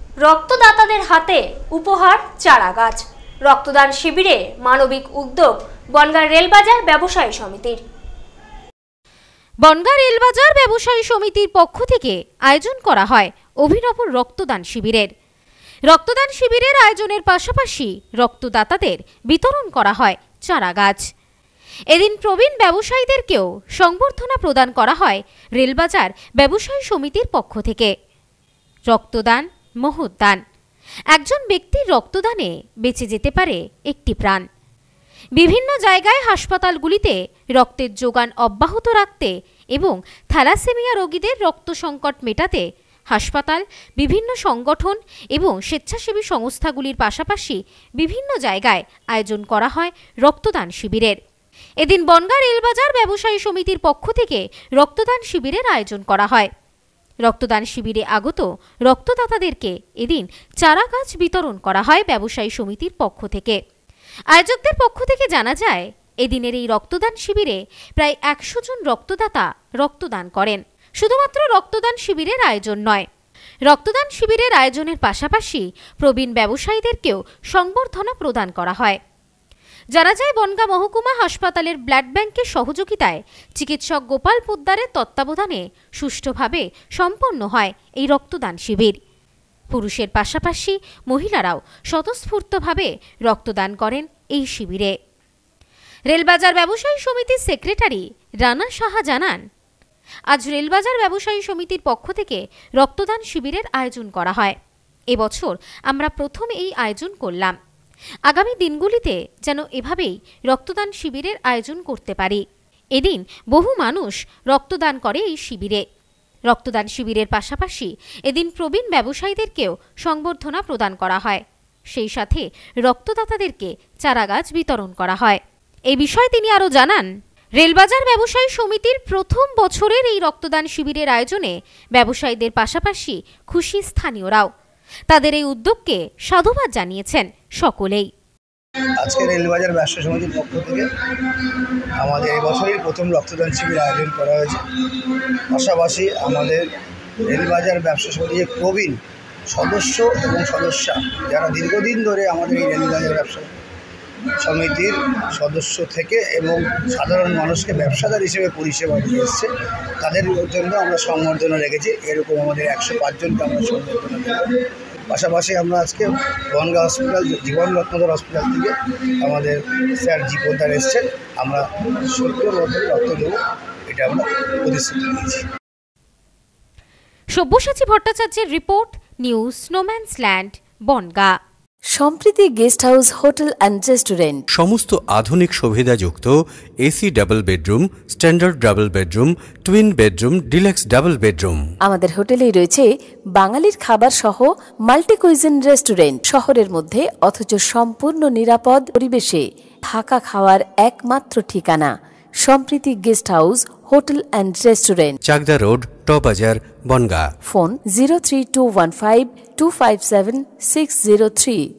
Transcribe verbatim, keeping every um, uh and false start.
রক্তদাতাদের হাতে উপহার চারা গাছ। রক্তদান শিবিরে মানবিক উদ্যোগ বনগাঁ রেলবাজার ব্যবসায়ী সমিতির। বনগাঁ রেলবাজার ব্যবসায়ী সমিতির পক্ষ থেকে আয়োজন করা হয় অভিনব রক্তদান শিবিরের। রক্তদান শিবিরের আয়োজনের পাশাপাশি রক্তদাতাদের বিতরণ করা হয় চারা গাছ। এদিন প্রবীণ ব্যবসায়ীদেরকেও সংবর্ধনা প্রদান করা হয় রেলবাজার ব্যবসায়ী সমিতির পক্ষ থেকে। রক্তদান মহৎ দান। একজন ব্যক্তির রক্তদানে বেঁচে যেতে পারে একটি প্রাণ। বিভিন্ন জায়গায় হাসপাতালগুলিতে রক্তের যোগান অব্যাহত রাখতে এবং থ্যালাসেমিয়া রোগীদের রক্ত সংকট মেটাতে হাসপাতাল, বিভিন্ন সংগঠন এবং স্বেচ্ছাসেবী সংস্থাগুলির পাশাপাশি বিভিন্ন জায়গায় আয়োজন করা হয় রক্তদান শিবিরের। এদিন বনগাঁ রেলবাজার ব্যবসায়ী সমিতির পক্ষ থেকে রক্তদান শিবিরের আয়োজন করা হয়। রক্তদান শিবিরে আগত রক্তদাতাদেরকে এদিন চারা গাছ বিতরণ করা হয় ব্যবসায়ী সমিতির পক্ষ থেকে। আয়োজকদের পক্ষ থেকে জানা যায়, এদিনের এই রক্তদান শিবিরে প্রায় একশো জন রক্তদাতা রক্তদান করেন। শুধুমাত্র রক্তদান শিবিরের আয়োজন নয়, রক্তদান শিবিরের আয়োজনের পাশাপাশি প্রবীণ ব্যবসায়ীদেরকেও সংবর্ধনা প্রদান করা হয়। জানা যায়, বনগাঁ মহকুমা হাসপাতালের ব্লাড ব্যাংকের সহযোগিতায় চিকিৎসক গোপাল পোদ্দারের তত্ত্বাবধানে সুষ্ঠুভাবে সম্পন্ন হয় এই রক্তদান শিবির। পুরুষের পাশাপাশি মহিলারাও স্বতঃস্ফূর্তভাবে রক্তদান করেন এই শিবিরে। রেলবাজার ব্যবসায়ী সমিতির সেক্রেটারি রানা সাহা জানান, আজ রেলবাজার ব্যবসায়ী সমিতির পক্ষ থেকে রক্তদান শিবিরের আয়োজন করা হয়। এবছর আমরা প্রথম এই আয়োজন করলাম। আগামী দিনগুলিতে যেন এভাবেই রক্তদান শিবিরের আয়োজন করতে পারি। এদিন বহু মানুষ রক্তদান করে এই শিবিরে। রক্তদান শিবিরের পাশাপাশি এদিন প্রবীণ ব্যবসায়ীদেরকেও সংবর্ধনা প্রদান করা হয়। সেই সাথে রক্তদাতাদেরকে চারা গাছ বিতরণ করা হয়। এই বিষয়ে তিনি আরও জানান, রেলবাজার ব্যবসায়ী সমিতির প্রথম বছরের এই রক্তদান শিবিরের আয়োজনে ব্যবসায়ীদের পাশাপাশি খুশি স্থানীয়রাও। তাদের এই উদ্যোগকে সাধুবাদ জানিয়েছেন সকলেই। আজকে রেলবাজার ব্যবসায়ী সমিতির পক্ষ থেকে আমাদের এই বছরের প্রথম রক্তদান শিবির আয়োজন করা হয়েছে। পাশাপাশি আমাদের রেলবাজার ব্যবসায়ী সমিতির প্রবীণ সদস্য এবং সদস্যা যারা দীর্ঘদিন ধরে আমাদের এই রেলবাজার ব্যবসা সমিতির সদস্য থেকে এবং সাধারণ মানুষকে ব্যবসাদার হিসেবে পরিষেবা দিয়ে এসছে, তাদের জন্য আমরা সংবর্ধনা রেখেছি। এরকম আমাদের একশো পাঁচজনকে আমরা সংবর্ধনা দেব। পাশাপাশি আমরা আজকে বনগাঁ হসপিটাল, জীবন রত্নধর হসপিটাল থেকে আমাদের স্যার জি পোদ্দার এসছেন। আমরা সত্তর বছর রক্ত দেব, এটা আমরা প্রতিশ্রুতি দিয়েছি। সব্যসাচী ভট্টাচার্যের report, news snowman's land, Bangaon. Sampriti guest house, hotel and restaurant. সমস্ত আধুনিক সুবিধাযুক্ত AC double bedroom, standard double bedroom, twin bedroom, deluxe double bedroom. আমাদের হোটেলেই রয়েছে বাঙালির খাবার সহ মাল্টি কুইজিন রেস্টুরেন্ট। শহরের মধ্যে অথচ সম্পূর্ণ নিরাপদ পরিবেশে থাকা খাওয়ার একমাত্র ঠিকানা Sampriti guest house, hotel and restaurant, Chakdah road, টবাজার, Bangaon. Phone zero three two one five two five seven six zero three.